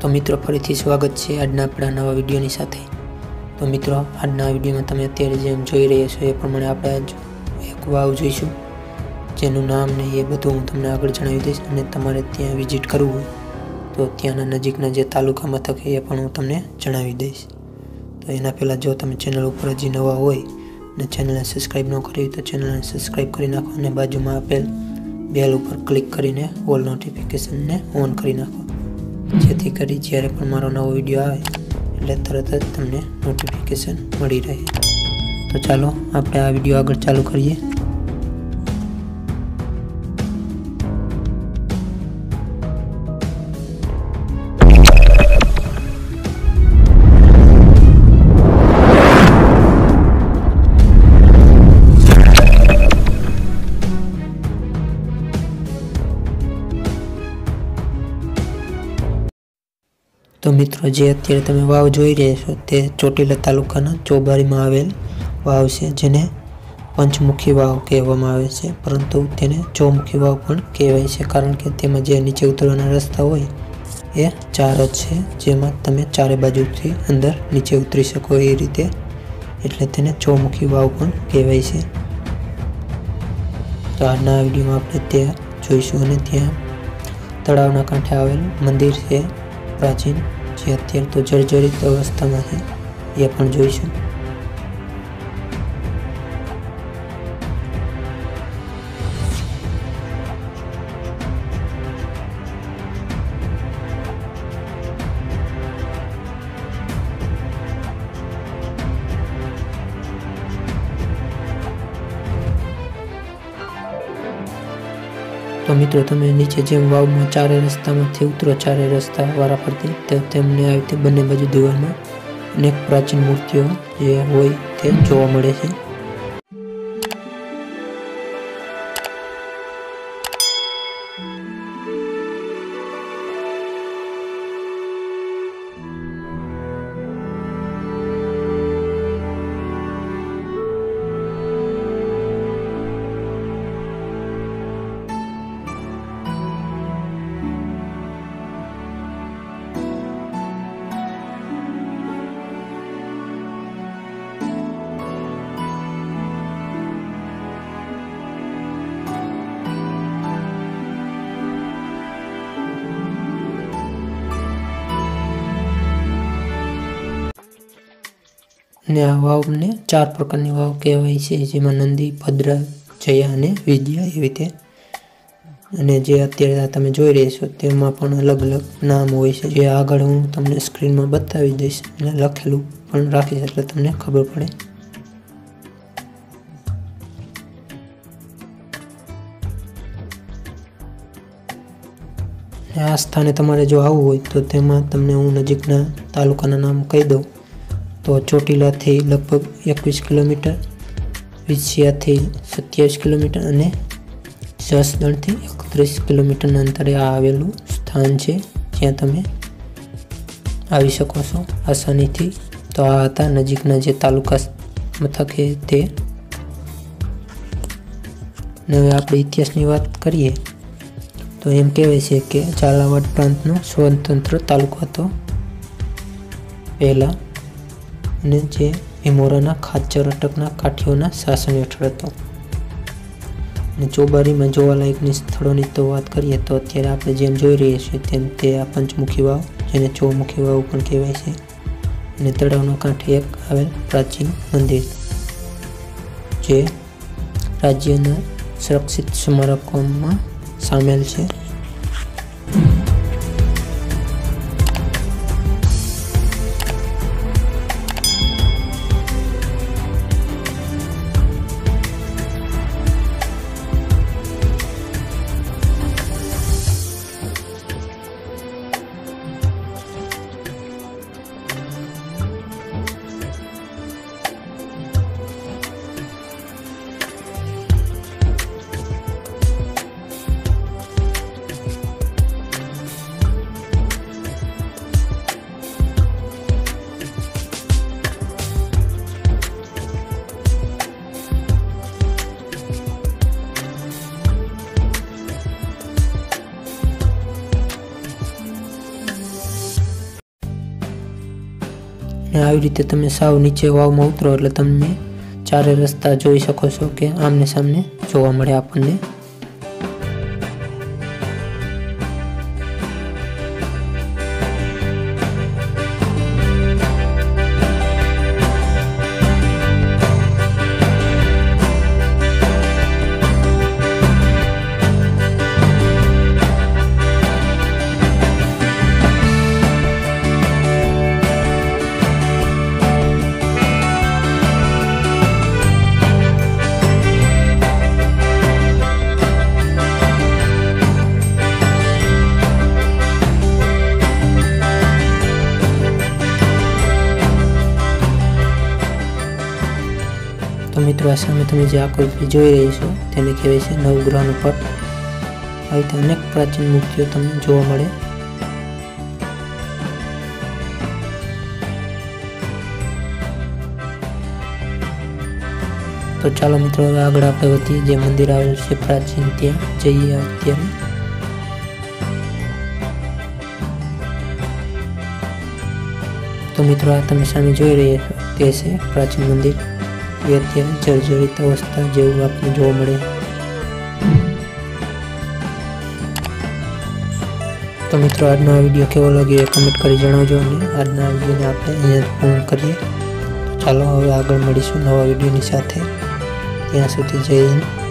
तो मित्रों फरीथी स्वागत है आजना अपना नवा विडियोनी साथे। तो मित्रों आजना विडियो में तमे अत्यारे जेम जोई रह्या छो ए प्रमाणे आपणे आज एक वाव जोईशुं जेनुं नाम ने ए बधुं हुं तमने आगळ जणावी दईश अने तमारे त्यां विजिट करवुं होय तो त्यांना नजीकना जे तालुका मथक ए पण हुं तमने जणावी दईश। तो एना पहेला जो तमे चेनल पर हजी नवा होय ने चेनलने सब्सक्राइब न करी तो चेनलने सब्सक्राइब करी नाखो अने बाजुमां आपेल बेल पर क्लिक करीने ऑल नोटिफिकेशन ने ऑन करी नाखो जेथी करी ज्यारे पण मारो नवो विडियो आवे એટલે તરત જ તમને નોટિફિકેશન મળી રહે। તો ચાલો આપણે આ વિડિયો આગળ ચાલુ કરીએ। तो मित्रों जे अत्यारे तमे वाव जोई रह्या छो ते ચોટીલા तालुकाना चौबारी में आवेल वाव छे जेने पंचमुखी वाव कहेवामां आवे छे, परंतु तेने चौमुखी वाव पण कहेवाय छे कारण के तेमां जे नीचे उतरवाना रस्ता होय ए 4 ज छे जेमां तमे चारे बाजुथी अंदर नीचे उतरी शको ए रीते एटले तेने चौमुखी वाव पण कहेवाय छे। तो आजना विडियोमां आपणे ते जोईशुं अने त्यां तळावना कांठे आवेल मंदिर छे प्राचीन जे अत्यारे तो जर्जरित अवस्था में है ये पण जोईशुं। तो मित्रों तमे नीचे जेम वाव में चारे रस्ता में उतरो चारे रस्ता वारा फरती तो तेमने आ रीते बने बाजू दीवार में अनेक प्राचीन मूर्तिओ जे होय ते जोवा मळे छे। ने आ वाव ने 4 प्रकारनी वाव कहेवाय छे जेमां नंदी, भद्रा, जया अने विद्या एवी रीते अने जे अत्यारे तमे जोई रह्या छो तेमां पण अलग अलग नाम होय छे जे आगळ हुं तमने स्क्रीन में बतावी दईश अने लखेलुं पण राखीश એટલે તમને ખબર પડે। आ स्थाने तमारे जो आववुं होय तो तेमां तमने हुं नजीकना तालुकाना नाम कही दऊं तो ચોટીલા थी लगभग 21 किलोमीटर, વિછિયા थी 27 किलोमीटर अने જસદણ थी 31 किलोमीटर अंतरे आवेलुं स्थान छे ज्यां तमे आवी शको छो आसानी थी। तो आ हता नजीकना जे तालुका मथक है ते। हवे आपणे इतिहासनी वात करीए तो एम कहेवाय छे के झालावाड़ प्रांतनो स्वतंत्र तालुको हतो पहेला ने जे भीमोराना खाचर अटकना काठीओना शासन हेठळ हतो। ने चौबारी में जोवालायकनी स्थळोनी तो वात करीए तो अत्यारे आपणे जेम जोई रह्या छीए तेम ते आ पंचमुखी वाव जेने चौमुखी वाव पण कहेवाय छे अने तळावना कांठे एक आवेल प्राचीन मंदिर जे राज्यना सुरक्षित स्मारकोमां सामेल छे। ने આવી રીતે તમે સાવ નીચે વાવમાં ઉતરો એટલે તમને ચારે રસ્તા જોઈ શકો છો કે આમને સામને જોવા મળે આપણને। तो मित्रों आ सामे तमे जे आकृति जोई रही छो तेने कहेवाय छे नवग्रहनो पट। आ रीते अनेक प्राचीन मूर्तिओ तमने जोवा मळे। तो चलो मित्रों हवे आगळ आपणे वधीए, जे मंदिर आवेलुं छे प्राचीन त्यां जईए अत्यारे। तो मित्रों आ तमे सामे जोई रह्या छो ते छे प्राचीन मंदिर। ये अत्यारे जर्जरित अवस्था जेवुं आपने जोवा मळे। तो मित्रों आजनो आ विडियो केवो लाग्यो कमेंट करी जणावजो अने आजना विडियोने आपणे अहींया ज पूर्ण करीए। तो चालो हवे आगळ मळीशुं नवा विडियोनी साथे। ત્યાં સુધી જય હિન્દ।